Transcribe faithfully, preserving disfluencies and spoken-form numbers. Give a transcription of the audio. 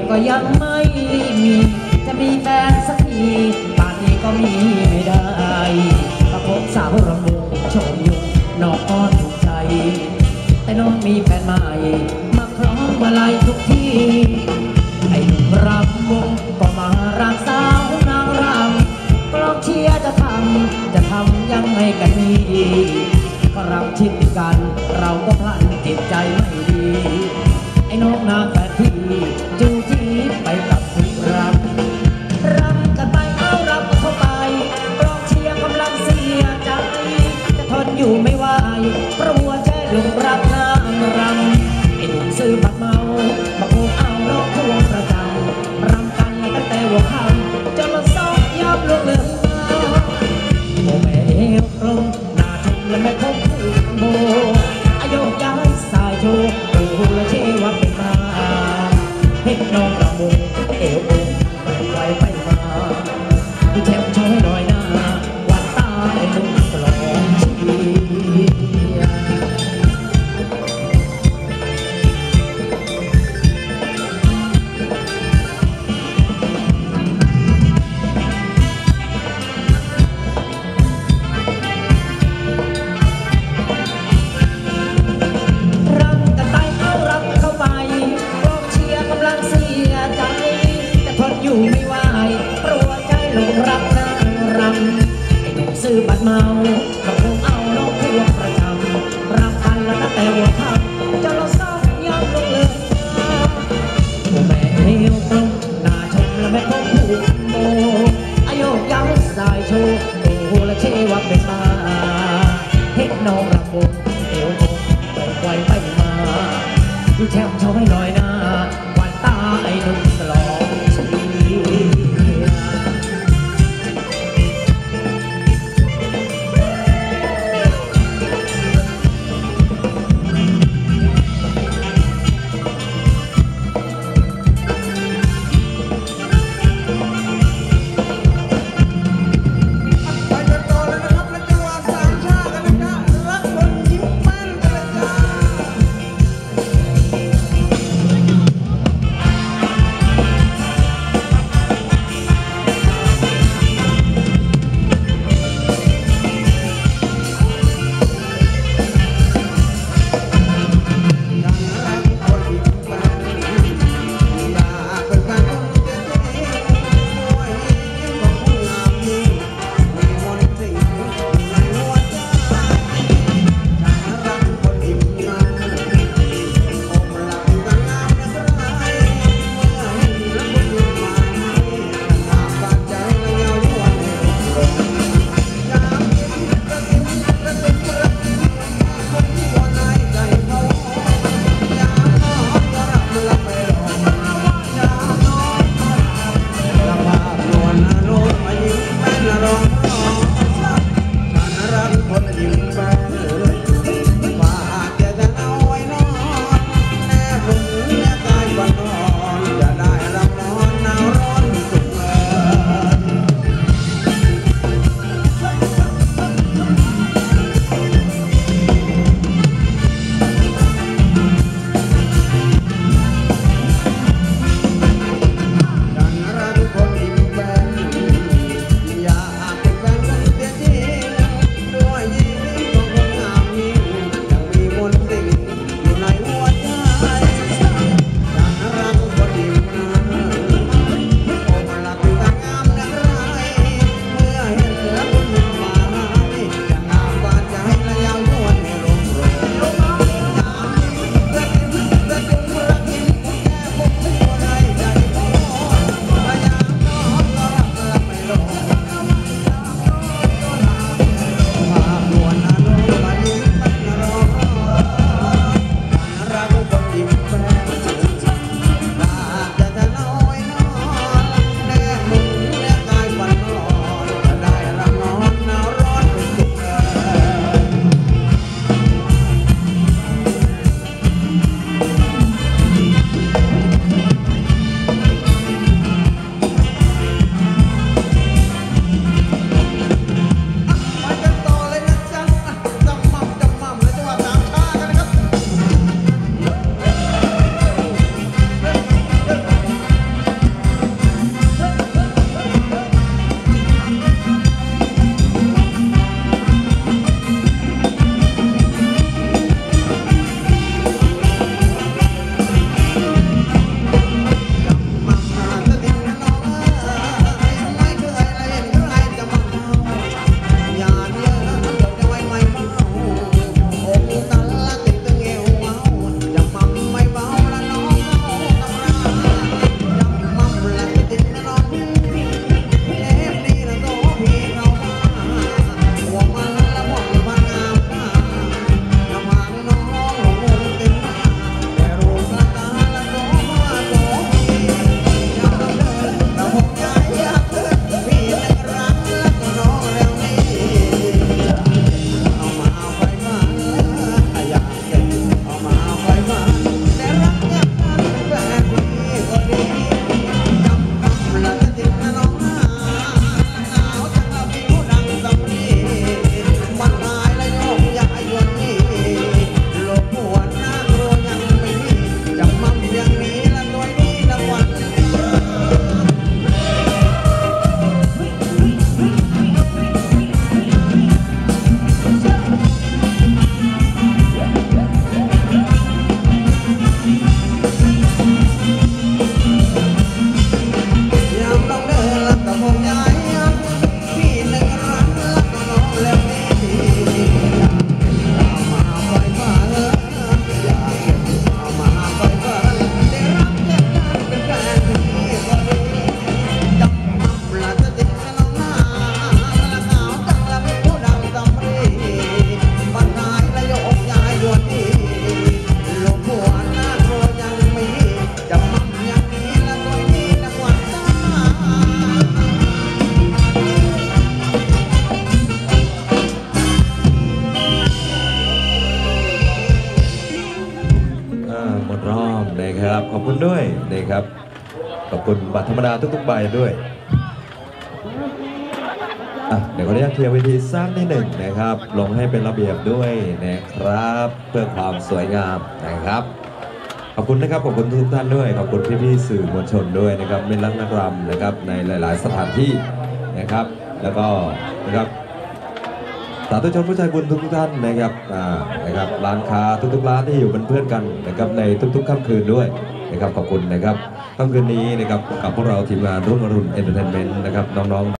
ก็ยังไม่มีจะมีแฟนสักทีป่านนี้ก็มีไม่ได้ประพบสาวรำวงโชมยุงนอกอ้อนถูกใจแต่น้องมีแฟนใหม่มาคล้องมาลัยทุกทีไอ้หนุ่มรำวงก็มารักสาวนางรำกลองเชียร์จะทำจะทำยังไงกันนี่ก็รำชิดกันเราก็พลันจิตใจไม่ดีไอ้น้องนางแฟนพี่จูจีไปกับผู้รำรำกันไปเอารำเข้าไปกลองเชียร์กำลังเสียใจจะทนอยู่ไม่ไหวเพราะหัวใจหลงรักนางรำไอ้หนุ่มซื้อบัตรเมามาโคเอาน้องควงประจำรำกันตั้งแต่หัวค่ำจนมันซ้อมยับลงเลยโอ้แม่เอวตรงหน้าชมและแม่พบคู่โบอายุย้ายสายโชว์ดูและเชว่าเป็นมาเห็นน้องระมุงเอวองไปไวไปมาดูแถวโชว์ให้หน่อยนะวันตายนุ่มกลองเชียร์ซื้อบัตรเมาก็คงเอาน้องควงประจำรักกันแล้วตั้งแต่หัวค่ำจะเราซ้อมย้ำลงเลยโอ้แม่เอวตรงหน้าชมและแม่พบผู้โบอายุยาวสายโชว์โอ้โหและเชว่าเป็นมาเฮ็ดน้องรำวงเอวตรงไปไวไปมาดูแชมป์โชว์ให้หน่อยนะวันตาไอ้หนุ่มตลอดชีวิตธรรมดาทุกๆใบด้วยอ่ะเดี๋ยวขออนุญาตเคลียร์เวทีสักนิดหนึ่งนะครับลงให้เป็นระเบียบด้วยนะครับเพื่อความสวยงามนะครับขอบคุณนะครับขอบคุณทุกท่านด้วยขอบคุณพี่ๆสื่อมวลชนด้วยนะครับเป็นรักนักรำนะครับในหลาย ๆ สถานที่นะครับแล้วก็นะครับสาธุชนผู้ใจบุญทุกท่านนะครับอ่านะครับร้านค้าทุกๆร้านที่อยู่เป็นเพื่อนกันนะครับในทุกๆค่ำคืนด้วยนะครับขอบคุณนะครับค่ำคืนนี้นะครับกับพวกเราทีมงานรุ่งอรุณเอนเตอร์เทนเมนต์นะครับน้องๆ